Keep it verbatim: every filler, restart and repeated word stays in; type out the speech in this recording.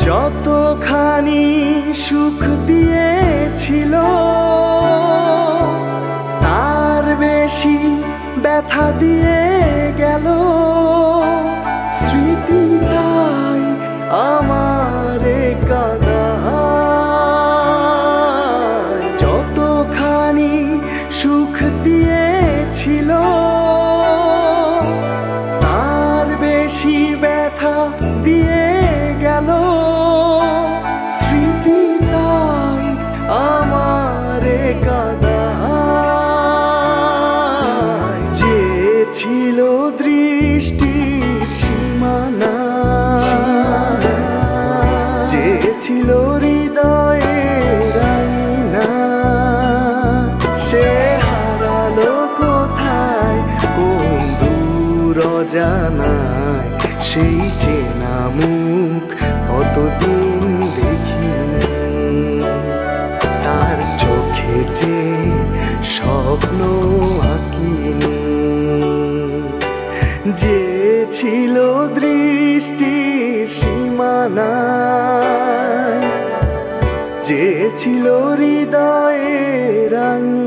যতখানি সুখ দিয়েছিল তার বেশি ব্যথা দিয়ে গেল স্মৃতি, তাই আমারে কাঁদায়। যতখানি সুখ দিয়েছিল তার বেশি ব্যথা দিয়ে গেল স্মৃতি, তাই আমারে কাঁদায়। যে ছিল দৃষ্টির সীমানা, যে ছিল হৃদয়ের আয়না, সে হারালো কোথায় কোন দূর অজানায়। সেই চেনা মুখ কতদিন দেখিনি, তার চোখে যে স্বপ্ন আঁকিনি। যে ছিল দৃষ্টির সীমানায়, যে ছিল হৃদয়ের আঙিনায়,